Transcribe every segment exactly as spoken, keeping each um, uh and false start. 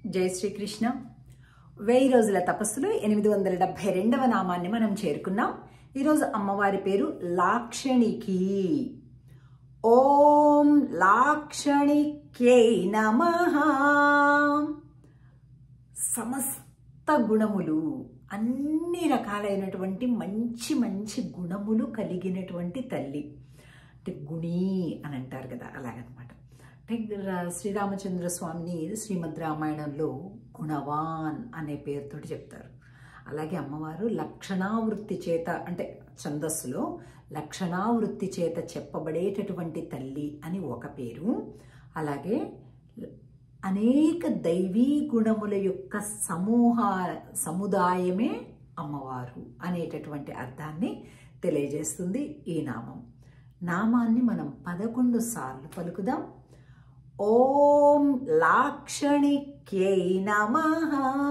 జై శ్రీకృష్ణ. వెయ్యి రోజుల తపస్సులో ఎనిమిది వందల డెబ్బై రెండవ నామాన్ని మనం చేరుకున్నాం. ఈరోజు అమ్మవారి పేరు లాక్షణికి. ఓం లాక్షణిక్యై నమః. సమస్త గుణములు, అన్ని రకాలైనటువంటి మంచి మంచి గుణములు కలిగినటువంటి తల్లి. అంటే గుణి అని అంటారు కదా, అలాగనమాట. అంటే శ్రీరామచంద్ర స్వామిని శ్రీమద్ రామాయణంలో గుణవాన్ అనే పేరుతోటి చెప్తారు. అలాగే అమ్మవారు లక్షణావృత్తి చేత, అంటే ఛందస్సులో లక్షణావృత్తి చేత చెప్పబడేటటువంటి తల్లి అని ఒక పేరు. అలాగే అనేక దైవీ గుణముల యొక్క సమూహ సముదాయమే అమ్మవారు అనేటటువంటి అర్థాన్ని తెలియజేస్తుంది ఈ నామం. నామాన్ని మనం పదకొండు సార్లు పలుకుదాం. ఓం లాక్షణిక్యై నమః.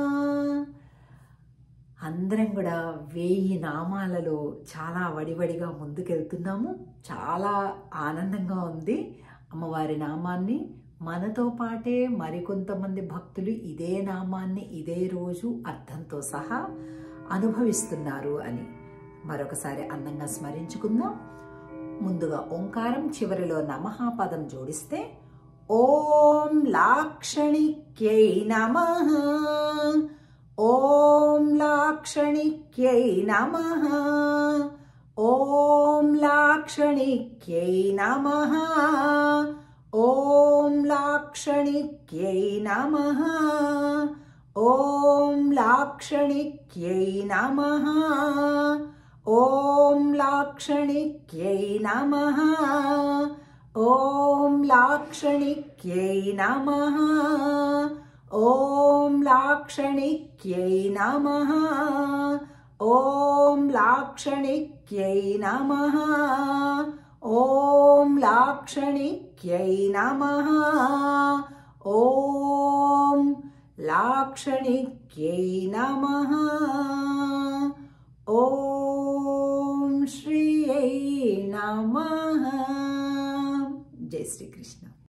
అందరం కూడా వెయ్యి నామాలలో చాలా వడివడిగా ముందుకెళ్తున్నాము. చాలా ఆనందంగా ఉంది. అమ్మవారి నామాన్ని మనతో పాటే మరికొంతమంది భక్తులు ఇదే నామాన్ని ఇదే రోజు అర్థంతో సహా అనుభవిస్తున్నారు అని మరొకసారి అందంగా స్మరించుకుందాం. ముందుగా ఓంకారం, చివరిలో నమః పదం జోడిస్తే ఓం లాక్షణిక్యై నమః. ఓం లాక్షణిక్యై నమః. ఓం లాక్షణిక్యై నమః. ఓం లాక్షణిక్యై నమః. ఓం లాక్షణిక్యై నమః. ఓం లాక్షణిక్యై నమః. ఓం లాక్షణిక్యై నమః. ఓం లాక్షణిక్యై నమః. ఓం లాక్షణిక్యై నమః. ఓం లాక్షణిక్యై నమః. ఓం లాక్షణిక్యై నమః. ఓం శ్రీయై నమః. జై శ్రీకృష్ణ.